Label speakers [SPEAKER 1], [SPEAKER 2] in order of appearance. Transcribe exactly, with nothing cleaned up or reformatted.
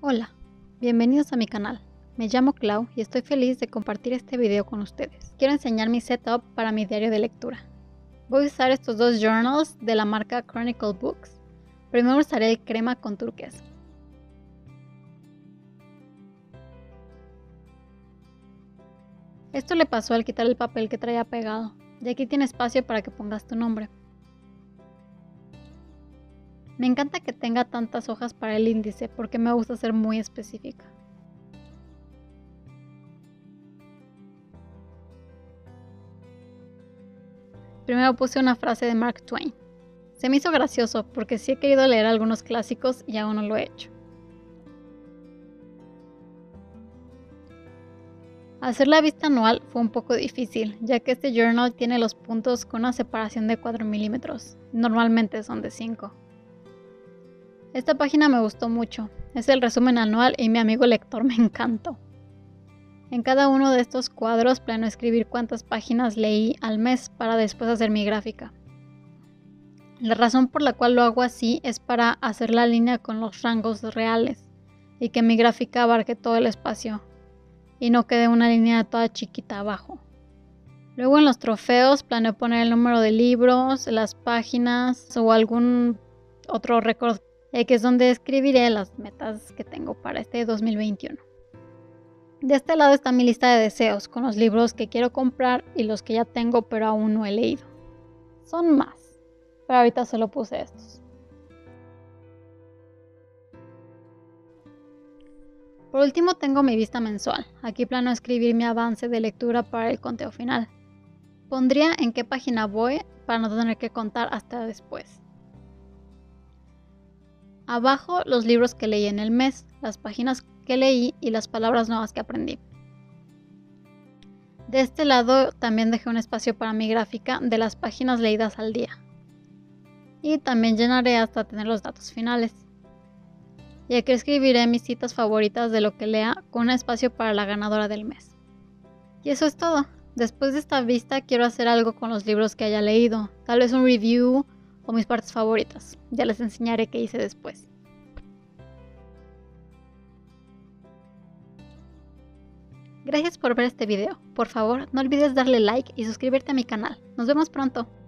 [SPEAKER 1] Hola, bienvenidos a mi canal. Me llamo Clau y estoy feliz de compartir este video con ustedes. Quiero enseñar mi setup para mi diario de lectura. Voy a usar estos dos journals de la marca Chronicle Books. Primero usaré el crema con turquesa. Esto le pasó al quitar el papel que traía pegado, y aquí tiene espacio para que pongas tu nombre. Me encanta que tenga tantas hojas para el índice porque me gusta ser muy específica. Primero puse una frase de Mark Twain. Se me hizo gracioso porque sí he querido leer algunos clásicos y aún no lo he hecho. Hacer la vista anual fue un poco difícil, ya que este journal tiene los puntos con una separación de cuatro milímetros, normalmente son de cinco. Esta página me gustó mucho, es el resumen anual y mi amigo lector me encantó. En cada uno de estos cuadros planeo escribir cuántas páginas leí al mes para después hacer mi gráfica. La razón por la cual lo hago así es para hacer la línea con los rangos reales y que mi gráfica abarque todo el espacio y no quede una línea toda chiquita abajo. Luego en los trofeos planeo poner el número de libros, las páginas o algún otro récord, eh, que es donde escribiré las metas que tengo para este dos mil veintiuno. De este lado está mi lista de deseos con los libros que quiero comprar y los que ya tengo pero aún no he leído. Son más, pero ahorita solo puse estos. Por último tengo mi vista mensual. Aquí planeo escribir mi avance de lectura para el conteo final. Pondría en qué página voy para no tener que contar hasta después. Abajo los libros que leí en el mes, las páginas que leí y las palabras nuevas que aprendí. De este lado también dejé un espacio para mi gráfica de las páginas leídas al día. Y también llenaré hasta tener los datos finales. Y aquí escribiré mis citas favoritas de lo que lea con un espacio para la ganadora del mes. Y eso es todo. Después de esta vista quiero hacer algo con los libros que haya leído, tal vez un review o mis partes favoritas. Ya les enseñaré qué hice después. Gracias por ver este video. Por favor, no olvides darle like y suscribirte a mi canal. Nos vemos pronto.